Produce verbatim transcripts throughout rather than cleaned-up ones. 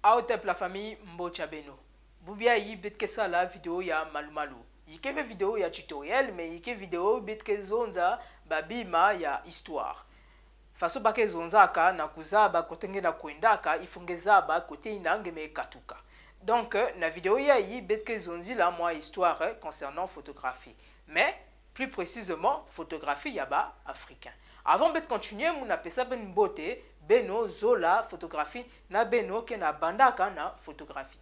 Aotep la famille Mbocha Beno. Boubia yi bitke ça la vidéo ya malumalu. Yike vidéo ya tutoriel mais yike vidéo bitke zonza babima ya histoire. Faso bake zonzaka na kuzaba kotenge na kwendaka ifungezaba kote inange me katuka. Donc na vidéo ya yi bitke zonzi la moi histoire concernant photographie. Mais plus précisément photographie yaba africain. Avant de continuer, mon appelle ben beauté, beno zola photographie na beno ke na bandaka na photographie.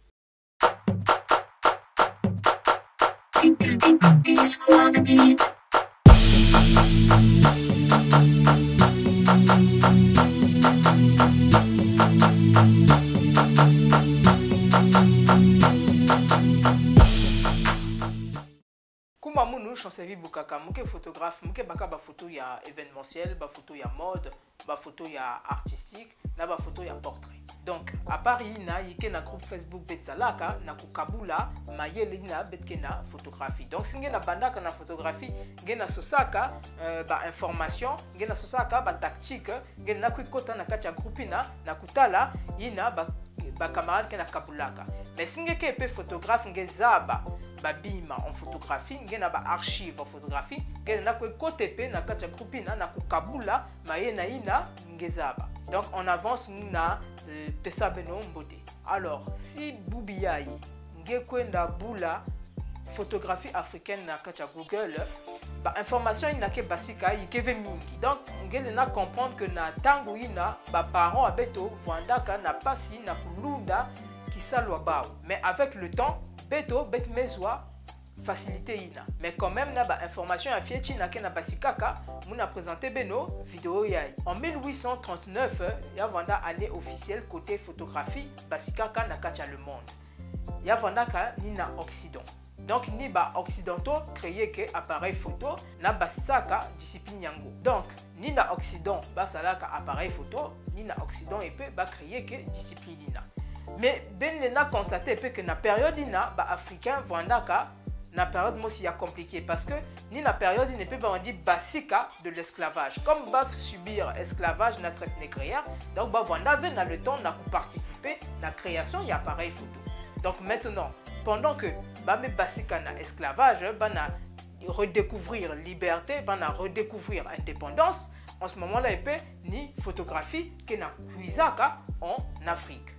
Kuma munu chancevi bukaka muke photographe muke baka ba photo ya événementiel, ba photo ya mode, ba photo ya artistique, na ba photo ya portrait. Donc à Paris na yike na groupe Facebook betsalaka na kukabula mayele na betke na photographie. Donc singe na bandaka na photographie, nge na sosaka euh, ba information, nge na sosaka ba tactique, nge na kwikota na kati ya groupe na na kutala ina ba ba camarade ke na kabulaka. Mais singe ke pe photographe nge zaba babima en photographie, ngena ba archive en photographie, ngena na côté pe na katia groupe na na kukabula mayena ina ngezaba. Donc on avance na euh, pesa beno mbote. Alors si Boubiayi nge kwenda bula photographie africaine na katia Google, ba information ina ke basika yikeve mingi. Donc ngele na comprendre que na tango ina ba parents abeto vandaka na pasi na kulunda kisalwa bao. Mais avec le temps beto bet mezwa facilité ina. Mais quand même na ba information ya fieti na ke na basikaka muna présenté beno vidéo yai. En mille huit cent trente-neuf ya vanda année officielle côté photographie basikaka na katia le monde. Ya vanda ka ni na Occident. Donc ni ba occidentaux créé que appareil photo na basaka discipline yango. Donc ni na Occident basalaka appareil photo ni na Occident et peut ba créer que discipline ina. Mais ben lena constaté que na période ina ba africain vandaka na période mosi ya compliqué parce que ni na période ne peut pas dire basika de l'esclavage comme ba subir esclavage na traite négrière donc ba vanda avait na le temps na participer na création ya appareil photo. Donc maintenant pendant que ba me basika na esclavage ba na redécouvrir liberté ba na redécouvrir indépendance en ce moment-là il peut ni photographie que na kuizaka en Afrique.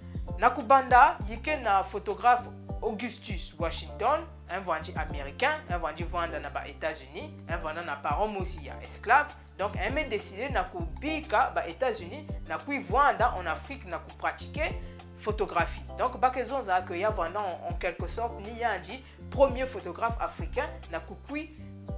Nakubanda yike na photographe Augustus Washington, un vendu américain, un vendu vendre na États-Unis, un vendeur na parents aussi ya esclave. Donc un mec décidé na kubika ba États-Unis, na kui vendre en Afrique na ku pratiquer photographie. Donc bakezon za que ya vendant en quelque sorte ni yandi premier photographe africain na ku kui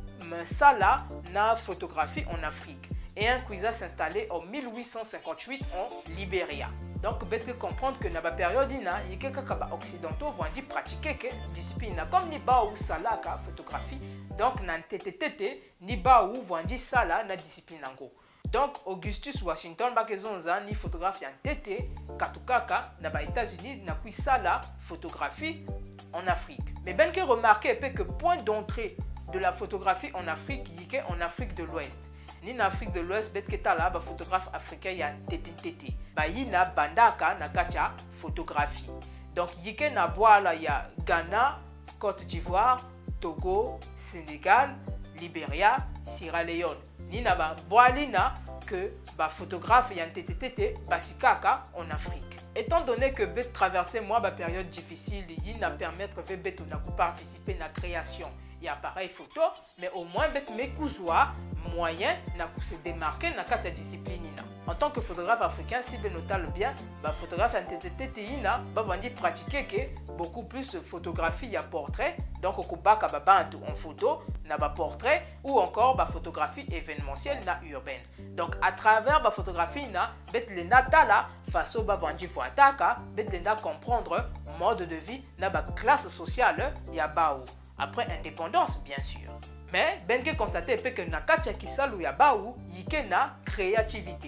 sala na photographie en Afrique. Et un quiza s'installé en mille huit cent cinquante-huit en Libéria. Donc, vous devez comprendre que dans la période, il y a quelques occidentaux qui vont pratiquer que discipline. Comme ni ba ou sala ka photographie, donc nan tete tete ni ba ou vont dire sala na discipline nango. Donc, Augustus Washington bakezonza ni photographe en tete katukaka na ba États-Unis na kui sala photographie en Afrique. Mais bien que remarquer que point d'entrée de la photographie en Afrique, il y a en Afrique de l'Ouest. Ni en Afrique de l'Ouest, bet que ta là, ba photographe africain ya tete tete. Ba yina bandaka na kacha photographie. Donc yike na boala ya Ghana, Côte d'Ivoire, Togo, Sénégal, Libéria, Sierra Leone. Ni na ba boalina que ba photographe ya tete tete basikaka en Afrique. Étant donné que bet traverser moi ba période difficile, yina permettre ve beto na participer na création et appareil photo, mais au moins bet me kuzwa moyen na se démarquer na kata discipline ina. En tant que photographe africain, si ben notable bien, ba photographe en tete ina ba vandi pratiquer que beaucoup plus photographie ya portrait, donc au kubaka ba bantu en photo na ba portrait ou encore ba photographie événementielle na urbaine. Donc à travers ba photographie na bet le natala faso ba vandi voataka, bet lenda comprendre mode de vie na ba classe sociale ya bao. Après indépendance bien sûr. Mais ben que constater que na katia kisalu ya baou yike na créativité.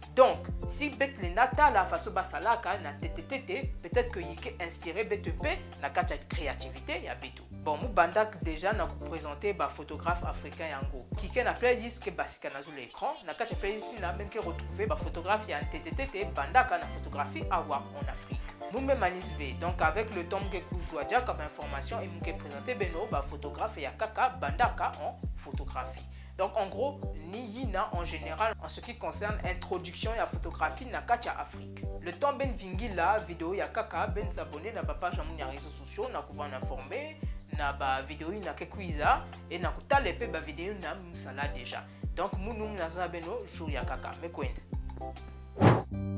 Donc, si bet le nata la façon basalaka na tetetete, peut-être que yike inspiré betempe na kacha créativité ya beto. Bon, mu bandak déjà na présenter ba photographe africain yango. Kike na playlist ke basika na sur l'écran, na kacha playlist na même que retrouver ba photographe ya tetetete bandaka na photographie awa en Afrique. Mumbe Manisve, donc avec le temps que Kouzoadja comme information et mouke présenté beno ba photographe ya kaka bandaka en photographie. Donc en gros, ni yina en général en ce qui concerne introduction ya photographie na kacha Afrique. Le temps ben vingi la vidéo ya kaka ben s'abonner na ba page ya réseaux sociaux na pouvoir informer na ba vidéo na kekuiza et na kutale pe ba vidéo na musala déjà. Donc mounou na za beno jour ya kaka me kwende.